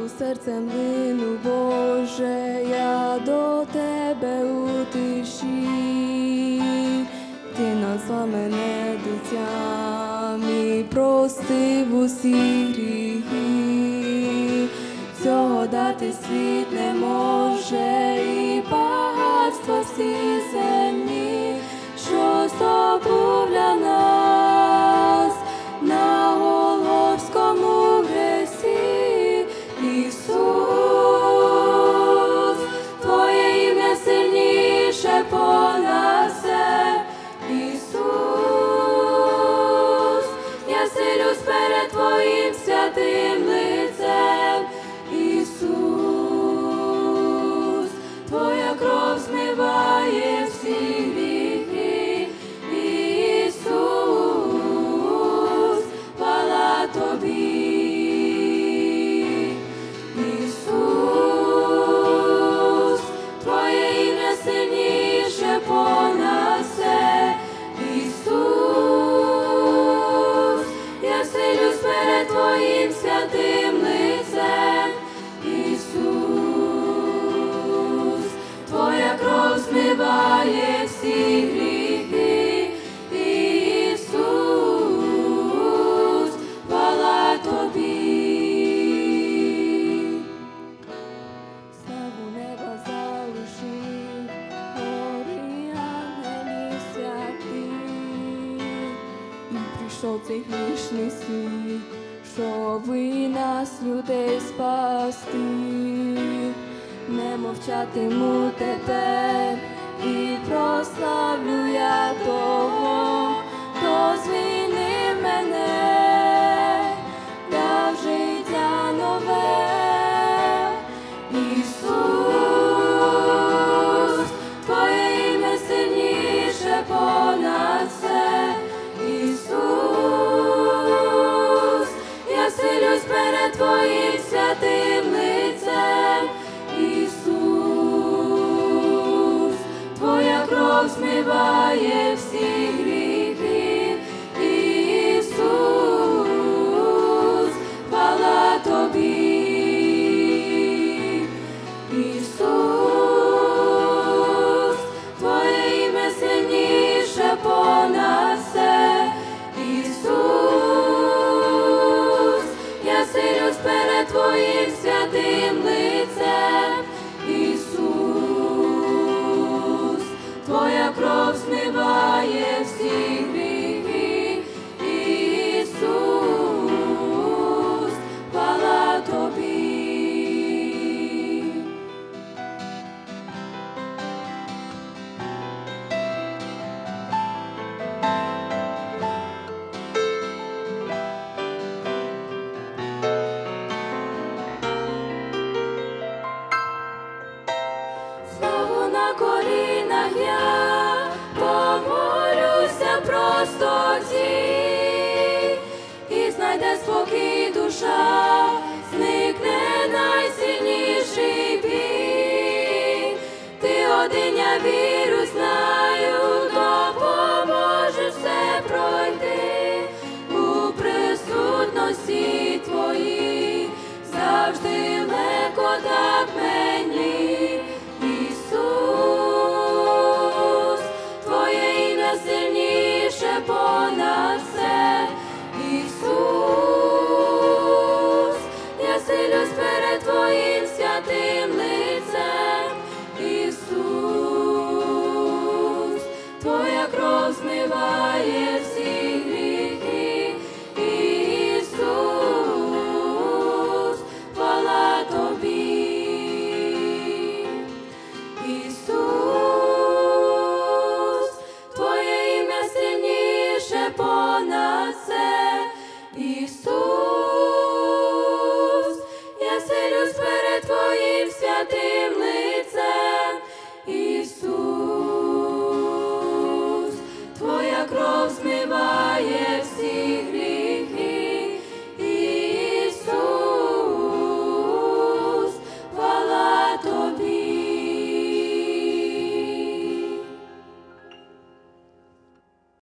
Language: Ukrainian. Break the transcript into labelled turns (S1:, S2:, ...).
S1: серцем лину, Боже, я до Тебе у тиші. Ти назвав мене дитям і простив усі гріхи. Цього дати світ не може, і багатство всі земні, що здобув для нас на Голгофському хресті. Ісус, Твоє ім'я сильніше понад все. Ісус, я силюсь перед Твоїм святим лицем. Ісус, Твоя кров змиває всі гріхи. Ісус, хвала Тобі. Ісус, Твоє ім'я сильніше понад все. Ісус, я силюсь перед Твоїм святим лицем. Ісус, Твоя кров змиває всі гріхи. Ісус, хвала Тобі. Славу неба залишив, гори ангелів святих. І прийшов цей грішний світ, щоб і нас, людей, спасти. Не мовчатиму тепер і прославлю я того, хто звільнив мене, дав життя нове. Ісус, Твоє ім'я сильніше понад все. Ісус, я силюсь перед Твоїм святим лицем. Ісус, Твоя кров змиває всі гріхи. Ісус, хвала Тобі. Ісус, Твоє ім'я сильніше понад все. Ісус, я силюсь перед Твоїм святим лицем. Ісус, Твоя кров змиває всі гріхи. Ісус, хвала Тобі. Знову на колінах я помолюся простоті, і знайде спокій душа, зникне найсильніший біль. Ти один, я вірю, знаю, допоможеш все пройти. У присутності Твоїй завжди легко так мені. Ісус, Твоє ім'я сильніше понад все. Ісус, я силюсь перед Твоїм святим лицем. Ісус, Твоя кров змиває всі гріхи. Ісус, хвала Тобі. Ісус, Твоє ім'я сильніше понад все. Ісус, я силюсь перед Твоїм святим